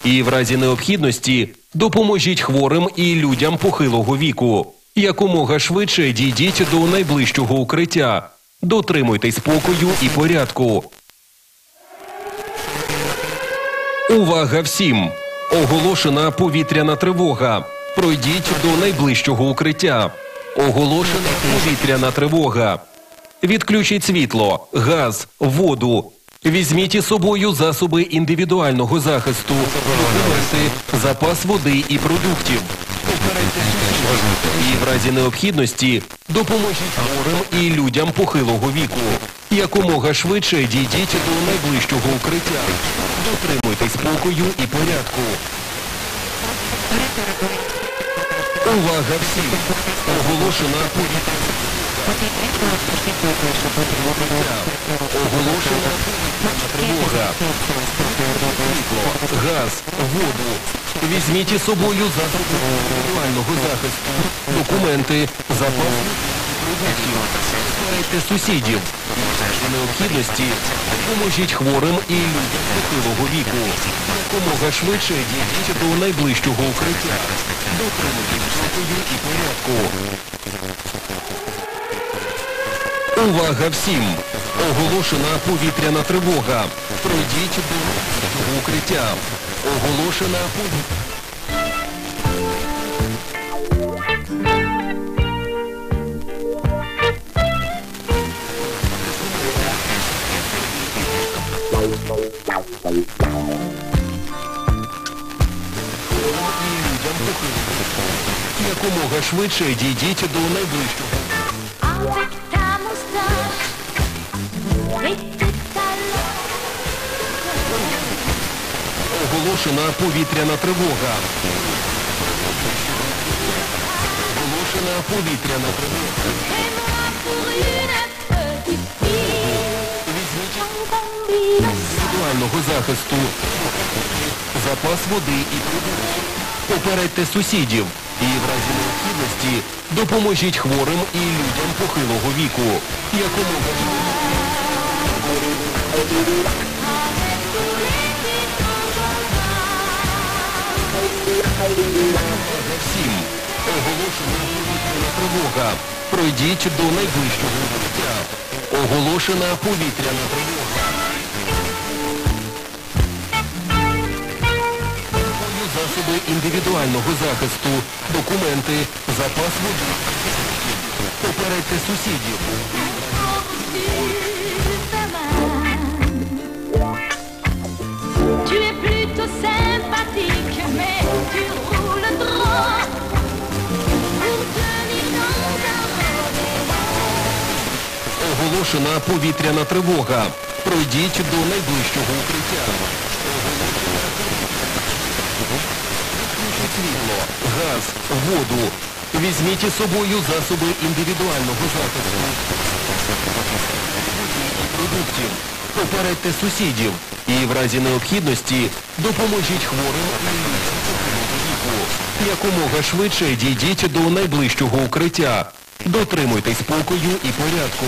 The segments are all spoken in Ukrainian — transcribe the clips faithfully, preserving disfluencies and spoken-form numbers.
і в разі необхідності допоможіть хворим і людям похилого віку. Якомога швидше дійдіть до найближчого укриття. Дотримуйтесь спокою і порядку. Увага всім! Оголошена повітряна тривога. Пройдіть до найближчого укриття. Оголошена повітряна тривога. Відключіть світло, газ, воду. Візьміть із собою засоби індивідуального захисту, документи, запас води і продуктів. І в разі необхідності допоможіть хворим і людям похилого віку. Якомога швидше дійдіть до найближчого укриття. Дотримуйтесь спокою і порядку. Увага всім! Оголошена повітряна Оголошена тривога. Світло, газ, воду. Візьміть із собою засоби індивідуального захисту, документи, запас продуктів. Попередьте сусідів. В необхідності допоможіть хворим і людям похилого віку. Якомога швидше дійдіть до найближчого укриття. Дотримуйтесь спокою і порядку. Увага всім! Оголошена повітряна тривога. Пройдіть до найближчого укриття. Оголошена повітряна Якомога швидше дійдіть до найближчого. Оголошена повітряна тривога. Оголошена повітряна тривога. Візьміть індивідуального захисту, запас води і продуктів. Попередьте сусідів. І в разі необхідності допоможіть хворим і людям похилого віку. Якомога всім! Оголошена повітряна тривога. Пройдіть до найближчого укриття. Оголошена повітряна тривога. Засоби індивідуального захисту, документи, запас води. Попередьте сусідів. Оголошена повітряна тривога. Пройдіть до найближчого укриття. Світло, газ, воду. Візьміть із собою засоби індивідуального захисту, продуктів. Попередьте сусідів. І в разі необхідності допоможіть хворим і людям похилого віку. Якомога швидше дійдіть до найближчого укриття. Дотримуйтесь спокою і порядку.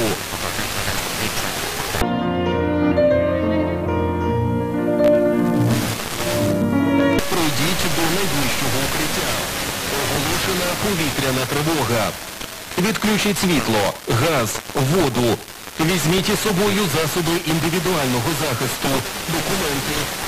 До найближчого укриття. Оголошена повітряна тривога. Відключіть світло, газ, воду. Візьміть із собою засоби індивідуального захисту, документи,